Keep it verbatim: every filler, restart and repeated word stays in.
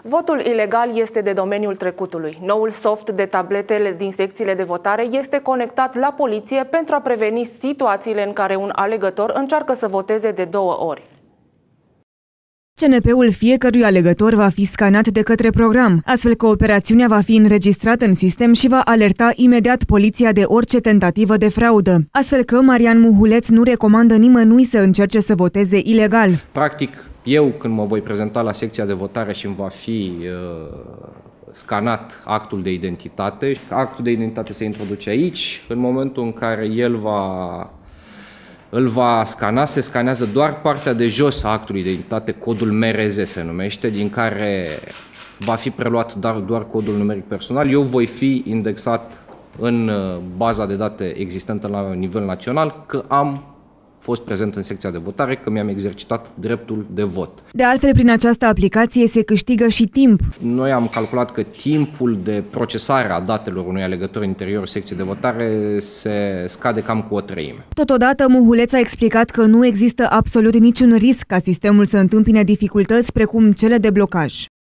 Votul ilegal este de domeniul trecutului. Noul soft de tabletele din secțiile de votare este conectat la poliție pentru a preveni situațiile în care un alegător încearcă să voteze de două ori. C N P-ul fiecărui alegător va fi scanat de către program, astfel că operațiunea va fi înregistrată în sistem și va alerta imediat poliția de orice tentativă de fraudă. Astfel că Marian Muhuleț nu recomandă nimănui să încerce să voteze ilegal. Practic, eu când mă voi prezenta la secția de votare și îmi va fi uh, scanat actul de identitate, actul de identitate se introduce aici, în momentul în care el va... îl va scana, se scanează doar partea de jos a actului de identitate, codul M R Z se numește, din care va fi preluat doar, doar codul numeric personal. Eu voi fi indexat în baza de date existentă la nivel național că am fost prezent în secția de votare, că mi-am exercitat dreptul de vot. De altfel, prin această aplicație se câștigă și timp. Noi am calculat că timpul de procesare a datelor unui alegător în interiorul secției de votare se scade cam cu o treime. Totodată, Muhuleț a explicat că nu există absolut niciun risc ca sistemul să întâmpine dificultăți precum cele de blocaj.